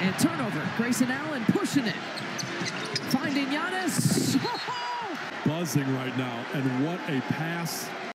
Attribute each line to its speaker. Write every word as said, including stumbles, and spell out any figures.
Speaker 1: And turnover. Grayson Allen pushing it. Finding Giannis.
Speaker 2: Buzzing right now, and what a pass.